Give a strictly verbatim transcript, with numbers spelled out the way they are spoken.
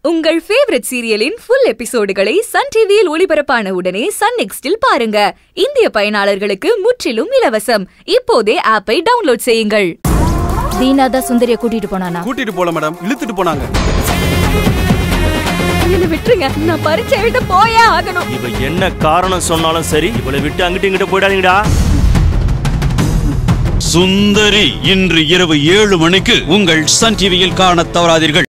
உங்கள் ஃபேவரட் சீரியலின் ஃபுல் எபிசோடுகளை சன் டிவியில் ஒளிபரப்பான உடனே சன் நெக்ஸ்டில் பாருங்க. இந்திய பயனாளர்களுக்கு முற்றிலும் இலவசம். இப்போதே ஆப்பை டவுன்லோட் செய்யுங்கள். தீனாதா சுந்தரிய கூட்டிட்டு போனானா? கூட்டிட்டு போல மேடம், இழுத்துட்டு போனாங்க. என்ன விட்டுருங்க, நான் பரீட்சை எழுத போயே ஆகணும். இவ என்ன காரணம் சொன்னாலும் சரி, இவளை விட்டு அங்கிட்டு இங்கிட்டு போயிடாதீங்கடா. சுந்தரி இன்று இரவு ஏழு மணிக்கு உங்கள் சன் டிவியில் காண தவறாதீர்கள்.